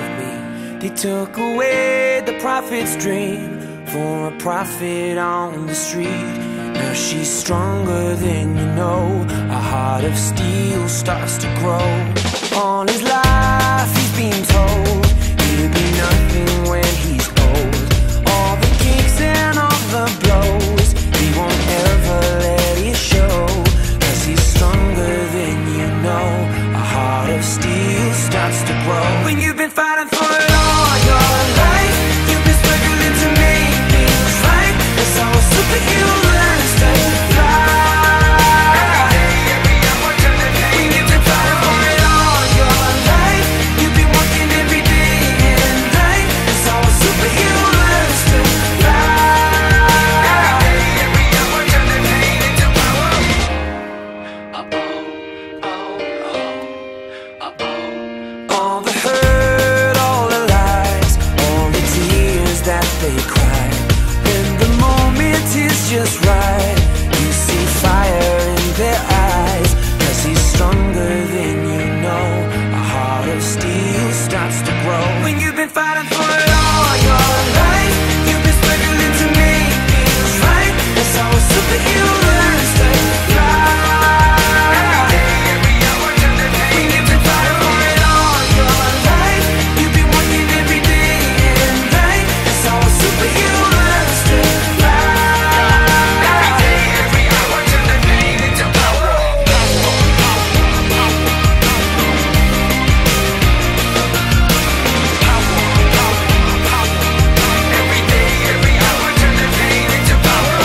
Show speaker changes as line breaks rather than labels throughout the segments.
me. They took away the prophet's dream for a prophet on the street. Now she's stronger than you know. A heart of steel starts to grow. All his life he's been told he'll be nothing when he's old. All the kicks and all the blows, he won't ever let it show. 'Cause he's stronger than you know. A heart of steel starts to grow. When you've been fighting for it all your life, you've been struggling to make things right. That's how a superhero learns to fly. When you've been fighting for it all your life, you've been working every day and night. That's how a superhero learns to fly. All the hurt, all the lies, all the tears that they cry. When the moment is just right, you see fire in their eyes. 'Cause he's stronger than you know. A heart of steel starts to grow. When you've been fighting for it all your life, you've been struggling to make things right. That's how a superhero learns to fly. When you've been fighting for it all your life, you've been working every day and night. That's how a superhero learns to fly. Every hour, turn the pain into power. Every day, every hour, turn the pain into power.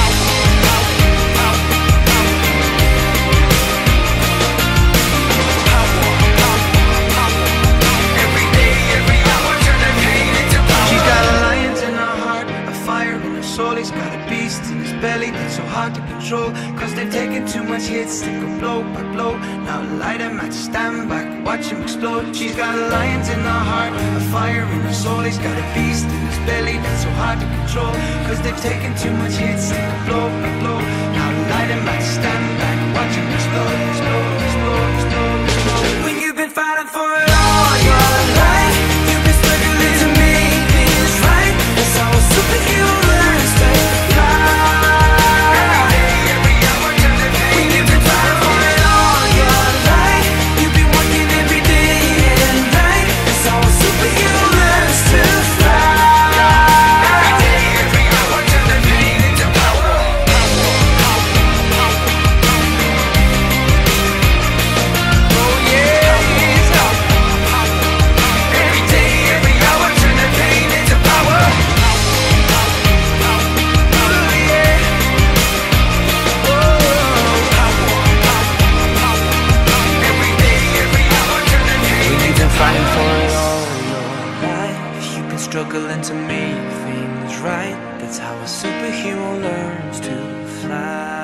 Every day, every hour, turn the pain into power.
She's got a lion in her heart, a fire in her soul. He's got a beast in his belly that's so hard to control. 'Cause they've taken too much hits, they go blow by blow. Now light him match, stand back, watch him explode. She's got a lion in her heart, a fire in her soul. He's got a beast in his belly that's so hard to control. 'Cause they've taken too much hits, they go blow by blow. Now light him match, stand back, watch him explode, explode, explode, explode, explode.
When you've been fighting for it all your life, you've been struggling to make things right. That's how a superhero learns to fly. When you've been fighting for it all your life, you've been working every day and night. That's how a superhero learns to fly. Every hour, turn the pain into power. Oh yeah. Every day, every hour, turn the pain into power. Oh yeah. Every day, every hour, turn the pain into
You've been fighting for
power.
it
All your life, you've been struggling to make things right. That's how a superhero learns to fly.